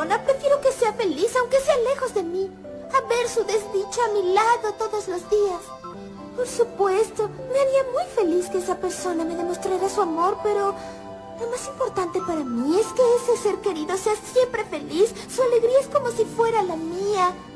persona, prefiero que sea feliz aunque sea lejos de mí, a ver su desdicha a mi lado todos los días. Por supuesto, me haría muy feliz que esa persona me demostrara su amor, pero lo más importante para mí es que ese ser querido sea siempre feliz. Su alegría es como si fuera la mía.